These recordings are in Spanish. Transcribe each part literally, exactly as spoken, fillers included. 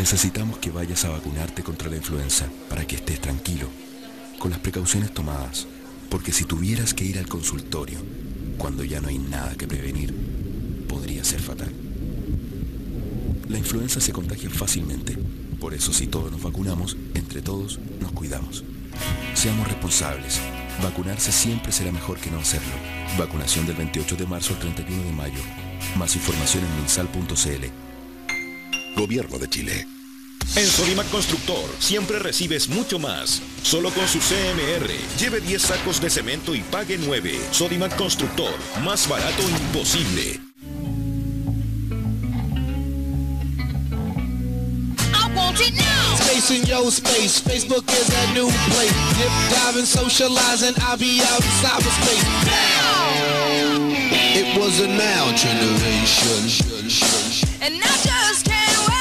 Necesitamos que vayas a vacunarte contra la influenza para que estés tranquilo, con las precauciones tomadas, porque si tuvieras que ir al consultorio cuando ya no hay nada que prevenir, podría ser fatal. La influenza se contagia fácilmente, por eso si todos nos vacunamos, entre todos nos cuidamos. Seamos responsables. Vacunarse siempre será mejor que no hacerlo. Vacunación del veintiocho de marzo al treinta y uno de mayo. Más información en minsal punto c l. Gobierno de Chile. En Sodimac Constructor siempre recibes mucho más. Solo con su C M R. Lleve diez sacos de cemento y pague nueve. Sodimac Constructor. Más barato imposible. Space in your space. Facebook is a new place. Dip, diving, socializing. I'll be out in cyberspace. Now. It was a now generation. And I just can't wait.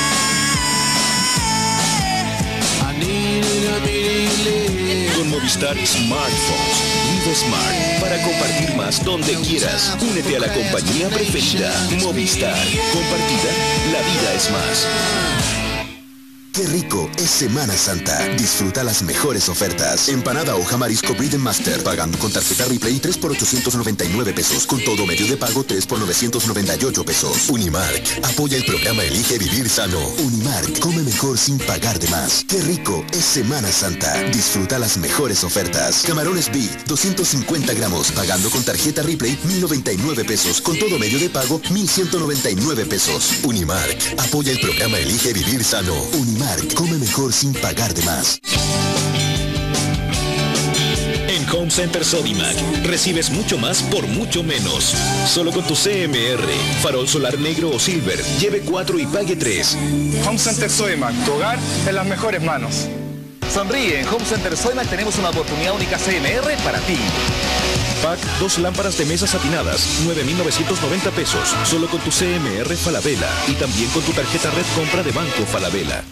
I needed a minute. Con Movistar Smartphones. Vive Smart para compartir más donde quieras. Únete a la compañía preferida. Movistar. Compartida, la vida es más. ¡Qué rico! Es Semana Santa. Disfruta las mejores ofertas. Empanada hoja marisco Breed Master. Pagando con tarjeta Replay tres por ochocientos noventa y nueve pesos. Con todo medio de pago tres por novecientos noventa y ocho pesos. Unimark. Apoya el programa Elige Vivir Sano. Unimark. Come mejor sin pagar de más. ¡Qué rico! Es Semana Santa. Disfruta las mejores ofertas. Camarones Big. doscientos cincuenta gramos. Pagando con tarjeta Replay mil noventa y nueve pesos. Con todo medio de pago mil ciento noventa y nueve pesos. Unimark. Apoya el programa Elige Vivir Sano. Unimark. Come mejor sin pagar de más. En Home Center Sodimac recibes mucho más por mucho menos. Solo con tu C M R. Farol solar negro o silver. Lleve cuatro y pague tres. Home Center Sodimac. Tu hogar en las mejores manos. Sonríe, en Home Center Sodimac tenemos una oportunidad única C M R para ti. Pack dos lámparas de mesa satinadas, nueve mil novecientos noventa pesos. Solo con tu C M R Falabella. Y también con tu tarjeta Red Compra de Banco Falabella.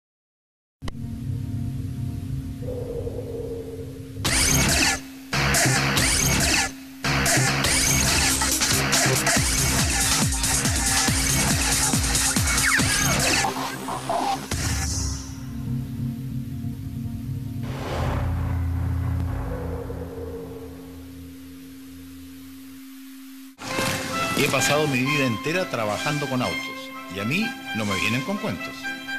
He pasado mi vida entera trabajando con autos y a mí no me vienen con cuentos.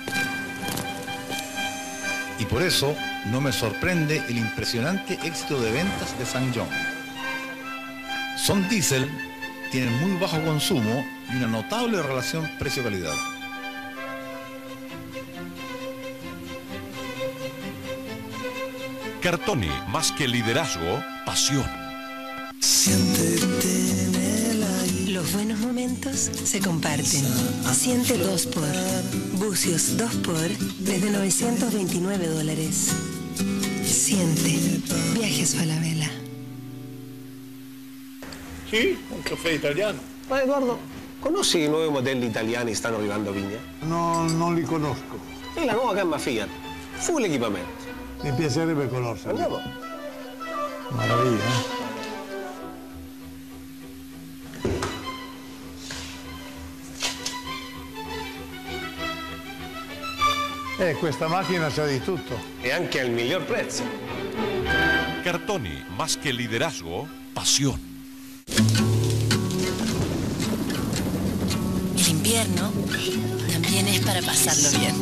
Y por eso no me sorprende el impresionante éxito de ventas de SsangYong. Son diésel, tienen muy bajo consumo y una notable relación precio-calidad. Cartoni, más que liderazgo, pasión. Siéntete en el aire. Los buenos momentos se comparten. Siente dos por. Bucios dos por desde novecientos veintinueve dólares. Siente. Viajes Falabella. Sì, un caffè italiano. Ma Edoardo, conosci i nuovi modelli italiani che stanno arrivando a Vigna? No, non li conosco. E la nuova gamma Fiat. Full equipamento. Mi piacerebbe conoscerli. Andiamo. Maraviglia, eh? Eh, questa macchina c'ha di tutto. E anche al miglior prezzo. Cartoni, más que liderazgo, pasión. El invierno también es para pasarlo bien.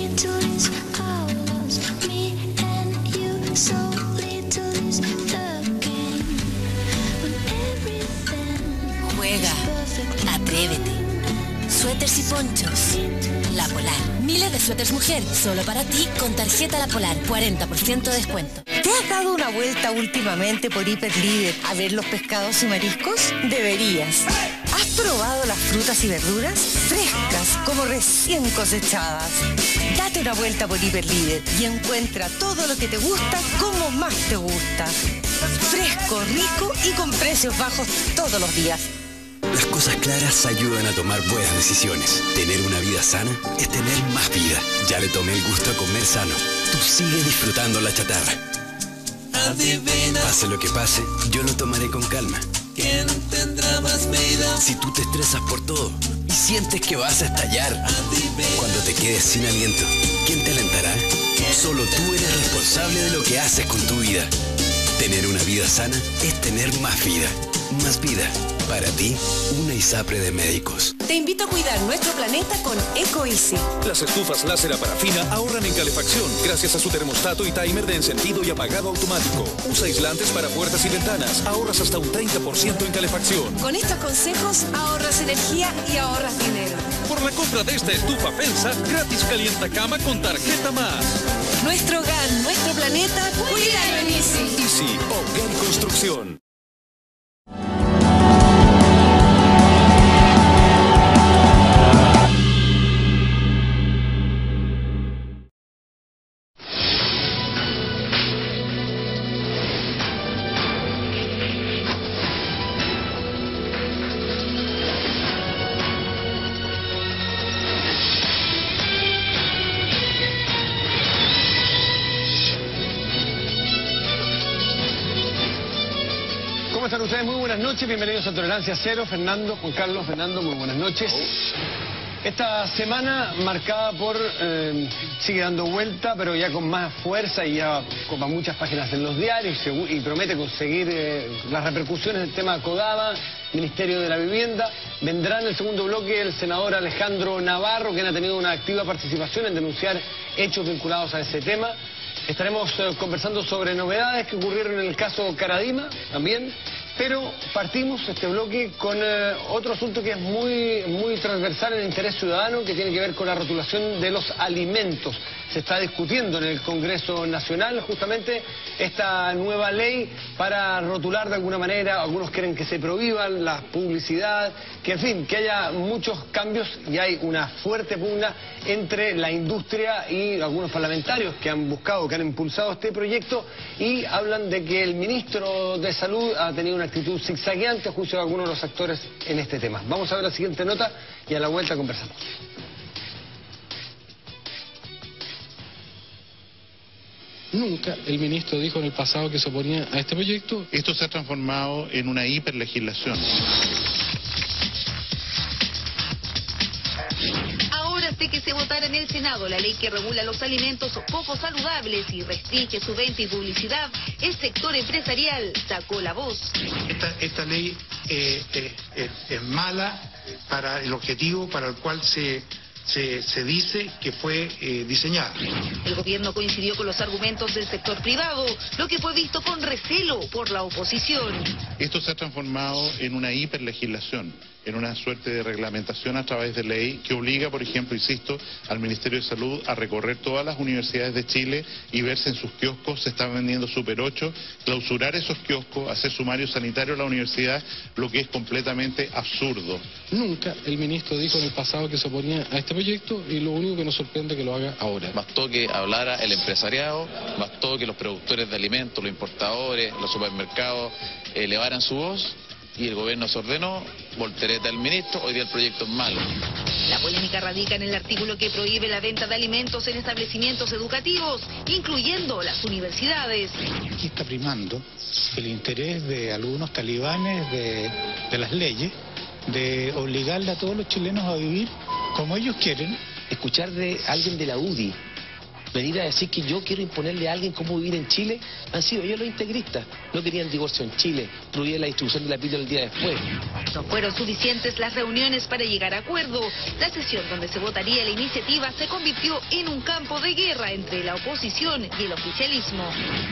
Juega, atrévete. Suéteres y ponchos. La Polar. Miles de suéteres mujer, solo para ti con tarjeta La Polar, cuarenta por ciento de descuento. ¿Te has dado una vuelta últimamente por Hiperlíder a ver los pescados y mariscos? Deberías. ¿Has probado las frutas y verduras? Frescas, como recién cosechadas. Date una vuelta por Hiperlíder y encuentra todo lo que te gusta como más te gusta. Fresco, rico y con precios bajos todos los días. Las cosas claras ayudan a tomar buenas decisiones. Tener una vida sana es tener más vida. Ya le tomé el gusto a comer sano. Tú sigue disfrutando la chatarra. Adivina. Pase lo que pase, yo lo tomaré con calma. ¿Quién tendrá más vida? Si tú te estresas por todo, y sientes que vas a estallar. Cuando te quedes sin aliento, ¿quién te alentará? Solo tú eres responsable de lo que haces con tu vida. Tener una vida sana es tener más vida. Más vida. Para ti, una ISAPRE de médicos. Te invito a cuidar nuestro planeta con EcoEasy. Las estufas láser a parafina ahorran en calefacción gracias a su termostato y timer de encendido y apagado automático. Usa aislantes para puertas y ventanas. Ahorras hasta un treinta por ciento en calefacción. Con estos consejos ahorras energía y ahorras dinero. Por la compra de esta estufa Pensa, gratis calienta cama con tarjeta más. Nuestro hogar, nuestro planeta, cuídalo en Easy. Easy, Hogar y Construcción. ¿Cómo están ustedes? Muy buenas noches, bienvenidos a Tolerancia Cero. Fernando, Juan Carlos, Fernando, muy buenas noches. Esta semana marcada por, eh, sigue dando vuelta, pero ya con más fuerza y ya ocupa muchas páginas en los diarios y, y promete conseguir eh, las repercusiones del tema Codava, Ministerio de la Vivienda. Vendrá en el segundo bloque el senador Alejandro Navarro, quien ha tenido una activa participación en denunciar hechos vinculados a ese tema. Estaremos eh, conversando sobre novedades que ocurrieron en el caso Caradima también, pero partimos este bloque con eh, otro asunto que es muy, muy transversal en el interés ciudadano, que tiene que ver con la rotulación de los alimentos. Se está discutiendo en el Congreso Nacional justamente esta nueva ley para rotular de alguna manera. Algunos quieren que se prohíban la publicidad, que en fin, que haya muchos cambios, y hay una fuerte pugna entre la industria y algunos parlamentarios que han buscado, que han impulsado este proyecto, y hablan de que el ministro de Salud ha tenido una actitud zigzagueante a juicio de algunos de los actores en este tema. Vamos a ver la siguiente nota y a la vuelta conversamos. Nunca el ministro dijo en el pasado que se oponía a este proyecto. Esto se ha transformado en una hiperlegislación. Ahora sé que se votará en el Senado la ley que regula los alimentos poco saludables y restringe su venta y publicidad. El sector empresarial sacó la voz. Esta, esta ley eh, eh, es, es mala para el objetivo para el cual se... Se, se dice que fue eh, diseñada. El gobierno coincidió con los argumentos del sector privado, lo que fue visto con recelo por la oposición. Esto se ha transformado en una hiperlegislación, en una suerte de reglamentación a través de ley que obliga, por ejemplo, insisto, al Ministerio de Salud a recorrer todas las universidades de Chile y ver si en sus kioscos se están vendiendo Super ocho, clausurar esos kioscos, hacer sumario sanitario a la universidad, lo que es completamente absurdo. Nunca el ministro dijo en el pasado que se oponía a este proyecto, y lo único que nos sorprende es que lo haga ahora. Bastó que hablara el empresariado, bastó que los productores de alimentos, los importadores, los supermercados elevaran su voz, y el gobierno se ordenó, voltereta del ministro, hoy día el proyecto es malo. La polémica radica en el artículo que prohíbe la venta de alimentos en establecimientos educativos, incluyendo las universidades. Aquí está primando el interés de algunos talibanes de, de las leyes, de obligarle a todos los chilenos a vivir como ellos quieren. Escuchar de alguien de la U D I venir a decir que yo quiero imponerle a alguien cómo vivir en Chile, han sido ellos los integristas. No querían divorcio en Chile, prohibían la distribución de la píldora el día después. No fueron suficientes las reuniones para llegar a acuerdo. La sesión donde se votaría la iniciativa se convirtió en un campo de guerra entre la oposición y el oficialismo.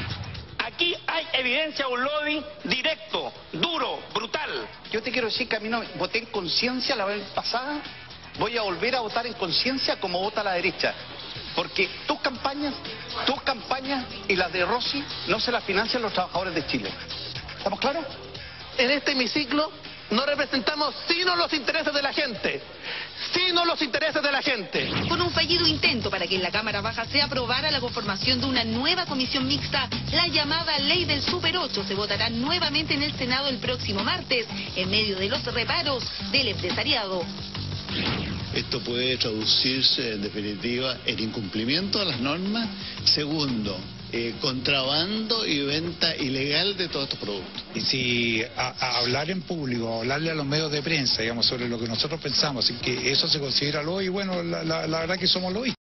Aquí hay evidencia de un lobby directo, duro, brutal. Yo te quiero decir que a mí no voté en conciencia la vez pasada, voy a volver a votar en conciencia como vota la derecha. Porque tus campañas, tus campañas y las de Rossi no se las financian los trabajadores de Chile. ¿Estamos claros? En este hemiciclo no representamos sino los intereses de la gente, sino los intereses de la gente. Con un fallido intento para que en la Cámara Baja se aprobara la conformación de una nueva comisión mixta, la llamada Ley del Super ocho se votará nuevamente en el Senado el próximo martes, en medio de los reparos del empresariado. Esto puede traducirse en definitiva en incumplimiento de las normas. Segundo, eh, contrabando y venta ilegal de todos estos productos. Y si a, a hablar en público, a hablarle a los medios de prensa, digamos, sobre lo que nosotros pensamos, y que eso se considera lo y bueno, la, la, la verdad que somos lo